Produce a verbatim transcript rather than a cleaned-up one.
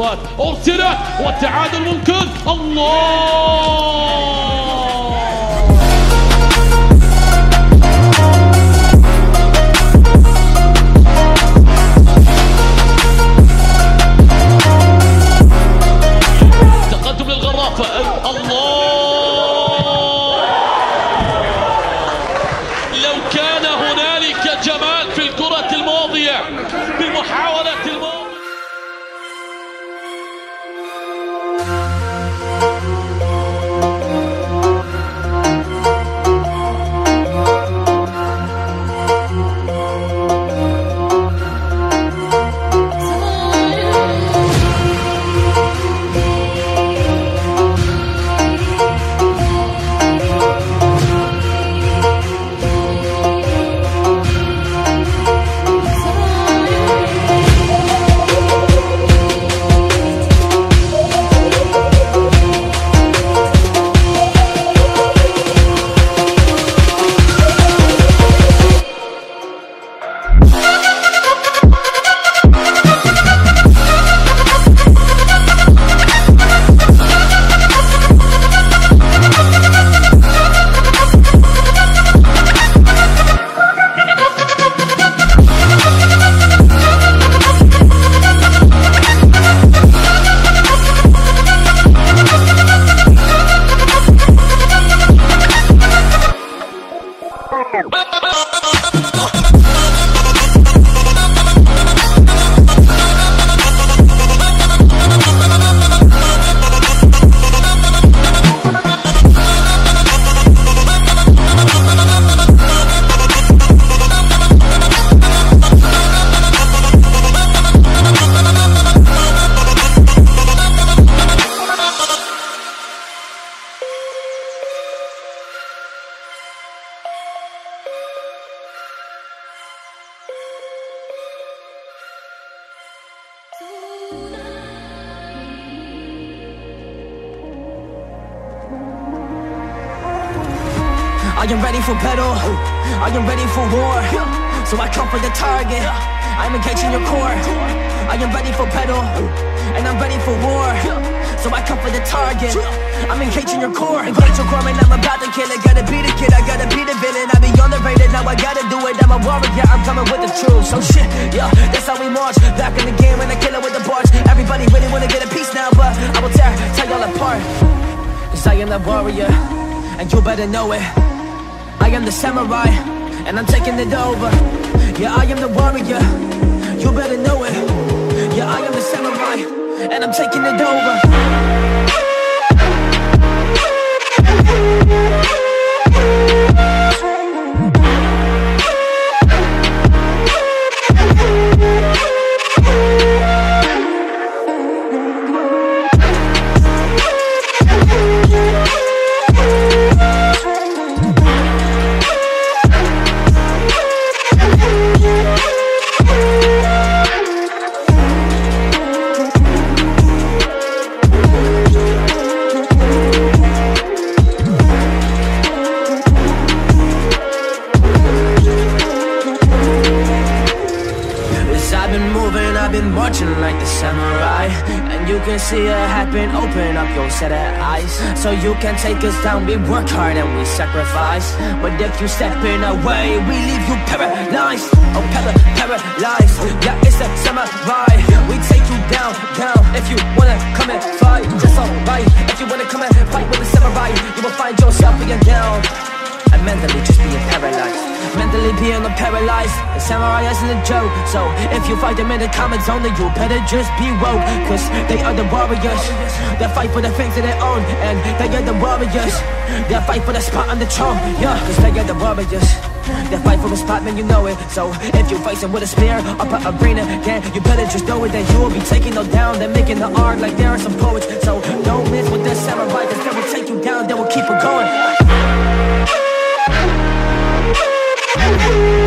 الكرات أرسلت والتعادل ممكن. الله تقدم للغرافة. الله لو كان هنالك جمال في الكرة الماضية بمحاولة الماضي. I am ready for battle, I am ready for war. So I come for the target, I'm engaging your core. I am ready for battle, and I'm ready for war. So I come for the target, I'm engaging your core. Engage your core, man, I'm about to kill it. Gotta be the kid, I gotta be the villain. I be underrated, now I gotta do it. I'm a warrior, I'm coming with the truth. So shit, yeah, that's how we march. Back in the game when I kill it with the bars. Everybody really wanna get a piece now, but I will tear, tear y'all apart. Cause I am the warrior, and you better know it. I am the samurai, and I'm taking it over. Yeah, I am the warrior, you better know it. Yeah, I am the samurai, and I'm taking it over. I've been marching like the samurai, and you can see it happen. Open up your set of eyes, so you can take us down. We work hard and we sacrifice, but if you step in our way, we leave you paralyzed. Oh, para paralyzed. Yeah, it's the samurai. We take you down, down. If you wanna come and fight, that's alright. If you wanna come and fight with the samurai, you will find yourself being down and mentally just being paralyzed. Mentally being paralyzed. The samurai isn't a joke, so if you fight them in the comment zone, then you better just be woke. Cause they are the warriors, they fight for the things that they own. And they are the warriors, they fight for the spot on the throne. Yeah, cause they are the warriors, they fight for a spot, man, you know it. So if you fight them with a spear up an arena, then you better just know it, that you will be taking them down. They're making the art like there are some poets. So don't miss with the samurai, cause they will take you down, they will keep it going.